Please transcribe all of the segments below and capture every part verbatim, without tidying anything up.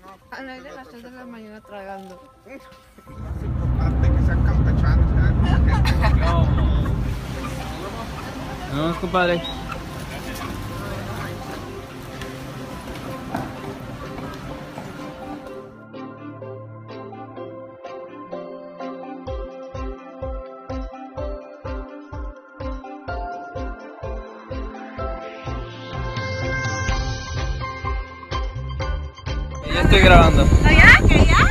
A las de las tres de la mañana tragando. Es importante que sean campechanos, ¿sabes? Vamos, compadre. Ya estoy grabando. ¿No ya? ¿Qué ya?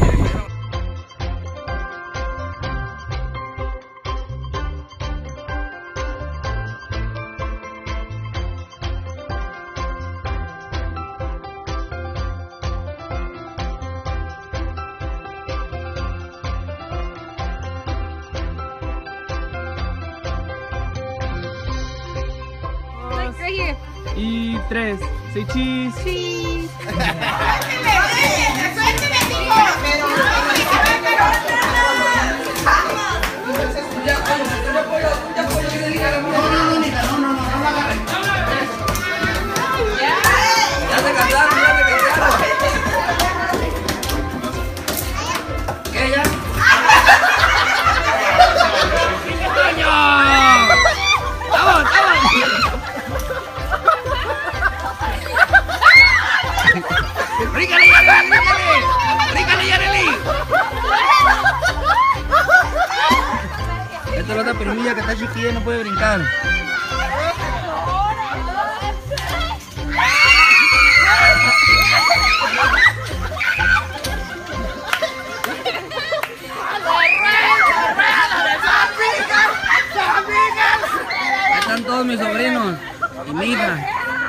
Right here. Y tres. Say cheese. Cheese. ¡Bríncale, Yareli! ¡Bríncale! ¡Bríncale, Yareli! Esta es la otra permilla que está chiquilla y no puede brincar. Ahí están todos mis sobrinos y mi hija.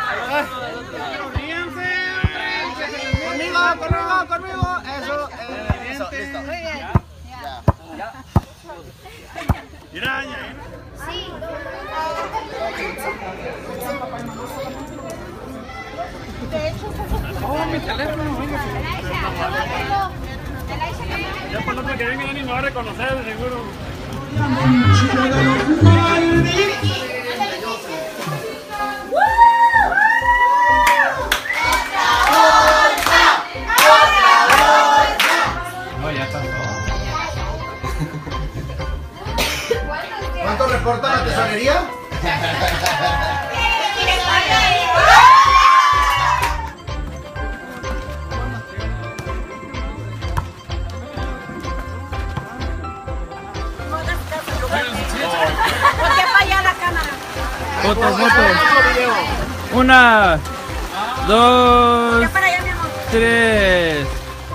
Conmigo, conmigo, conmigo. Eso, eh, eso, listo. Muy bien. Ya. Mira, ya. Sí. Oh, mi teléfono, Ya por lo que venga ni me va a reconocer, de seguro. ¿Cuánto reporta la tesorería? ¿Por qué falla la cámara? Foto, foto. Una, dos, Ya para allá, mi amor. tres.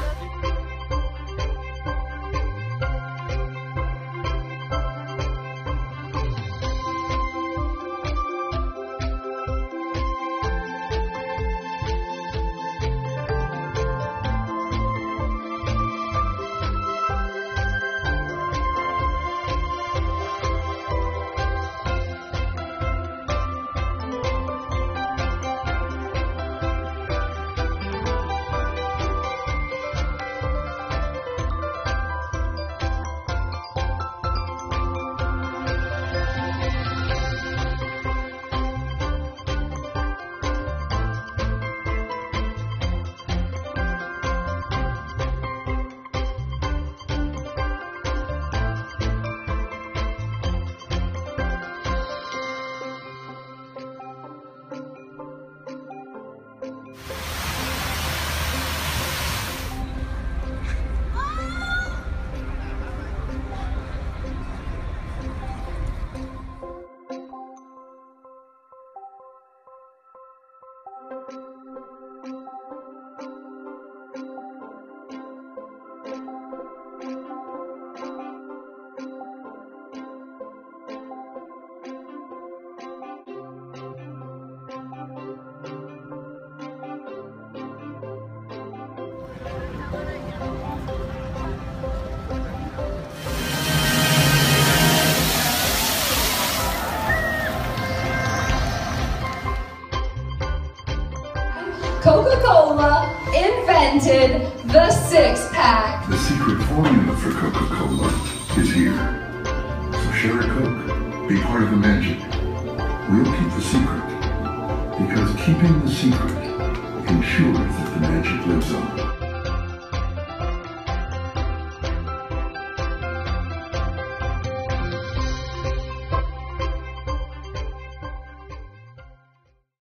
Coca-Cola invented the six-pack. The secret formula for Coca-Cola is here. So share a Coke, be part of the magic. We'll keep the secret, because keeping the secret ensures that the magic lives on.